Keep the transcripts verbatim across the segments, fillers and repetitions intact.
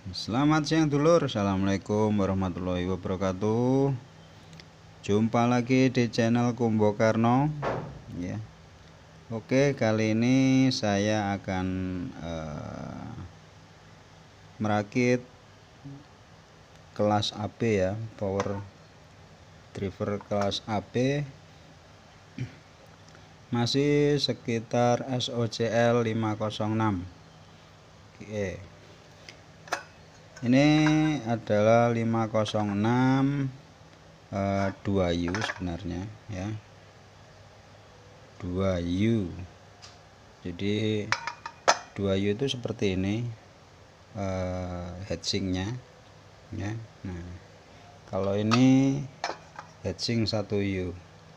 Selamat siang dulur, assalamualaikum warahmatullahi wabarakatuh. Jumpa lagi di channel Kumbo Karno ya. Oke, kali ini saya akan uh, merakit kelas A B ya, power driver kelas A B, masih sekitar S O C L lima nol enam. Oke, ini adalah lima nol enam uh, dua U sebenarnya ya, dua U. Jadi dua U itu seperti ini uh, heatsinknya ya. Nah, kalau ini heatsink satu U.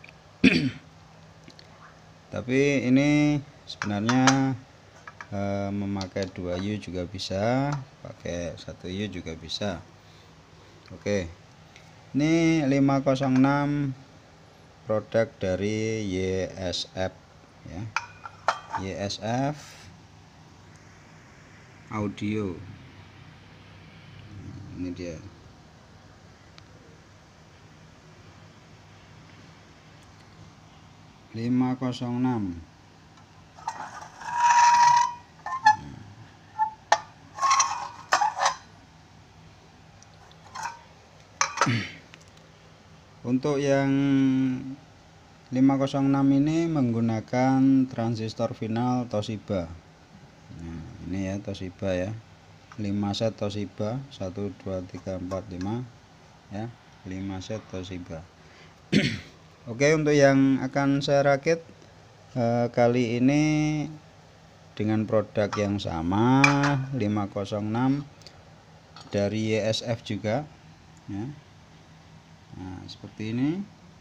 Tapi ini sebenarnya uh, memakai dua U juga bisa, pakai satu U juga bisa. Oke, ini lima nol enam produk dari Y S F ya, Y S F Audio. Ini dia. lima nol enam. Untuk yang lima nol enam ini menggunakan transistor final Toshiba. Nah, ini ya Toshiba ya. lima set Toshiba, satu dua tiga empat lima ya, lima set Toshiba. Oke, untuk yang akan saya rakit eh, kali ini dengan produk yang sama lima nol enam dari Y S F juga ya. Nah, seperti ini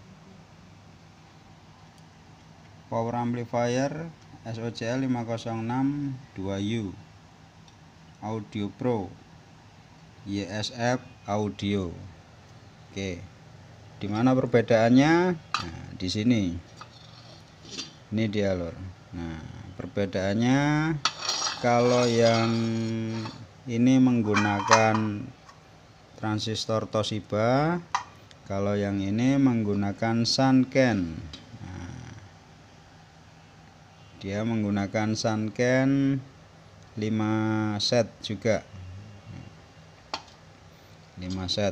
power amplifier S O C L lima nol enam dua U Audio Pro Y S F Audio. Oke, dimana perbedaannya? Nah, di sini ini dia lor. Nah, perbedaannya kalau yang ini menggunakan transistor Toshiba, kalau yang ini menggunakan Sanken. Nah, dia menggunakan Sanken lima set juga, lima set.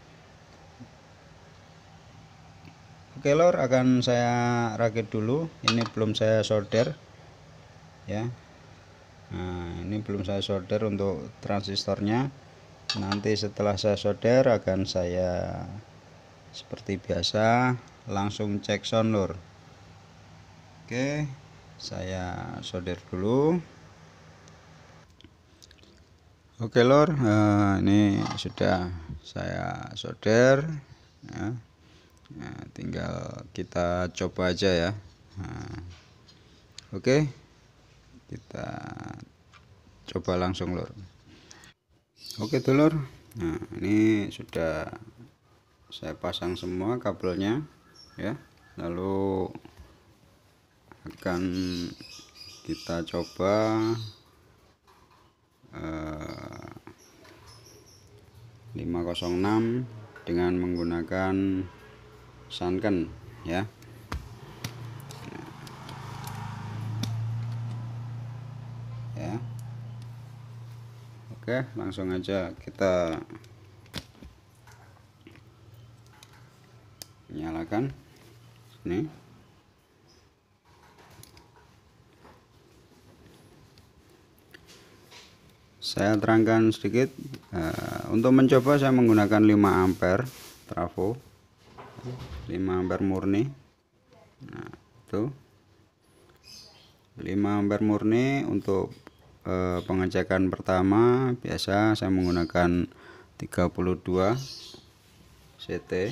Oke lor, akan saya rakit dulu. Ini belum saya solder ya. Nah, ini belum saya solder untuk transistornya. Nanti setelah saya solder akan saya seperti biasa langsung cek sound lor. Oke, saya solder dulu. Oke lor, nah, ini sudah saya solder ya. Nah, tinggal kita coba aja ya. Nah, oke, kita coba langsung lor. Oke dulur, nah ini sudah saya pasang semua kabelnya ya, lalu akan kita coba eh, lima nol enam dengan menggunakan Sanken ya. Ya. Oke, langsung aja kita nyalakan ini. Saya terangkan sedikit, uh, untuk mencoba saya menggunakan lima ampere trafo, lima ampere murni. Nah, itu lima ampere murni. Untuk uh, pengecekan pertama biasa saya menggunakan tiga puluh dua C T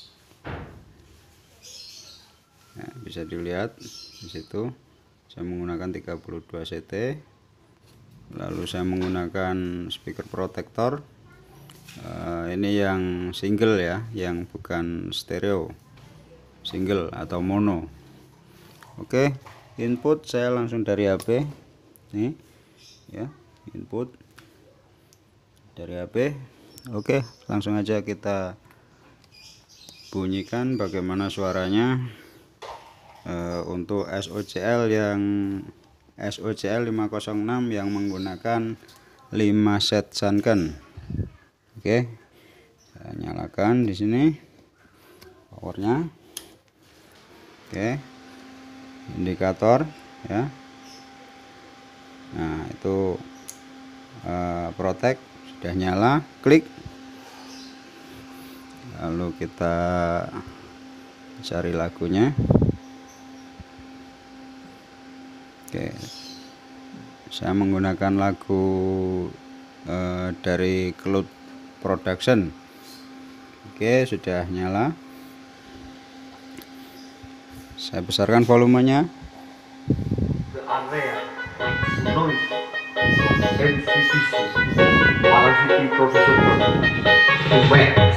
ya, bisa dilihat di situ saya menggunakan tiga puluh dua C T. Lalu saya menggunakan speaker protector, uh, ini yang single ya, yang bukan stereo, single atau mono. Oke, input saya langsung dari H P nih ya, input dari H P. Oke, langsung aja kita bunyikan bagaimana suaranya e, untuk S O C L yang S O C L lima nol enam yang menggunakan lima set sunken. Oke, saya nyalakan di sini powernya. Oke, indikator ya. Nah, itu uh, protect sudah nyala, klik, lalu kita cari lagunya. Oke, saya menggunakan lagu uh, dari Cloud Production. Oke, sudah nyala. Saya besarkan volumenya. The area noise M C P C Malacity Professor West.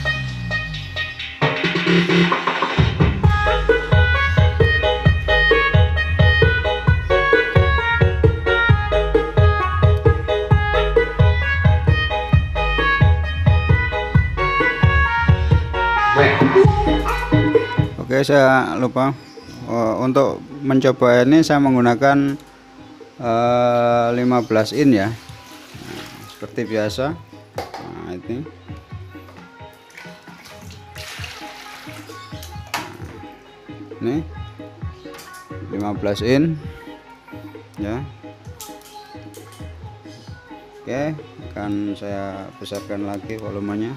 Oke, saya lupa oh, untuk mencoba ini saya menggunakan uh, lima belas in ya. Nah, seperti biasa. Nah, ini nah, ini lima belas in ya. Oke, akan saya besarkan lagi volumenya.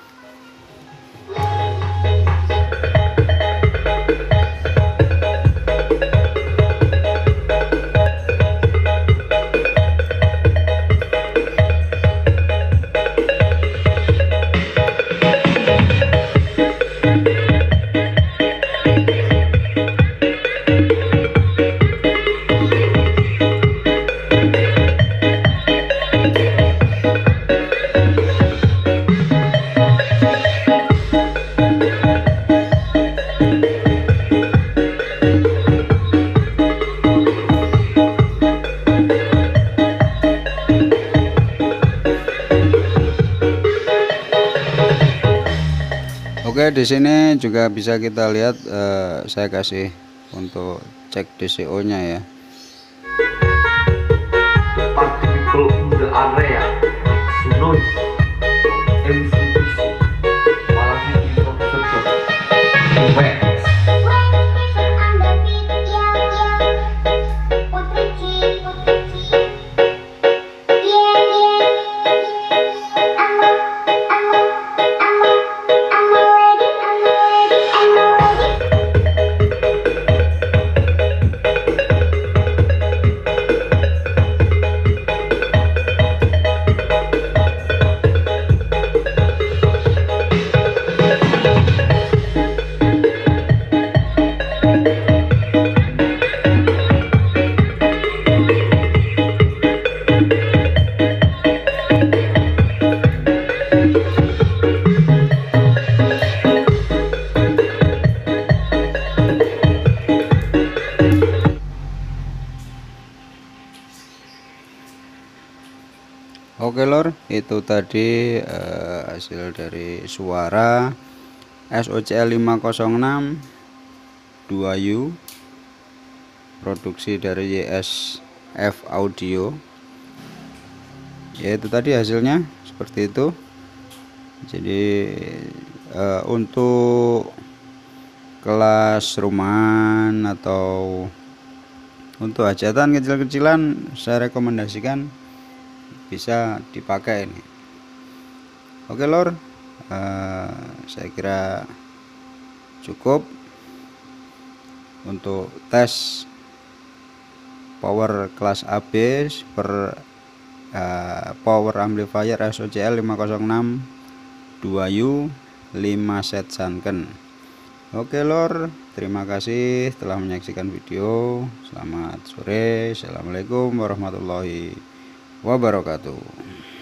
Oke, di sini juga bisa kita lihat eh, saya kasih untuk cek D C O-nya ya. Particle in the area noise M C P C Malacity Professor West. Oke lor, itu tadi eh, hasil dari suara S O C L lima nol enam dua U produksi dari Y S F Audio. Ya, itu tadi hasilnya seperti itu. Jadi eh, untuk kelas rumahan atau untuk hajatan kecil-kecilan saya rekomendasikan bisa dipakai ini. Oke lor, uh, saya kira cukup untuk tes power kelas A B per uh, power amplifier S O C L lima nol enam dua U lima set sunken. Oke lor, terima kasih telah menyaksikan video. Selamat sore. Assalamualaikum warahmatullahi wabarakatuh.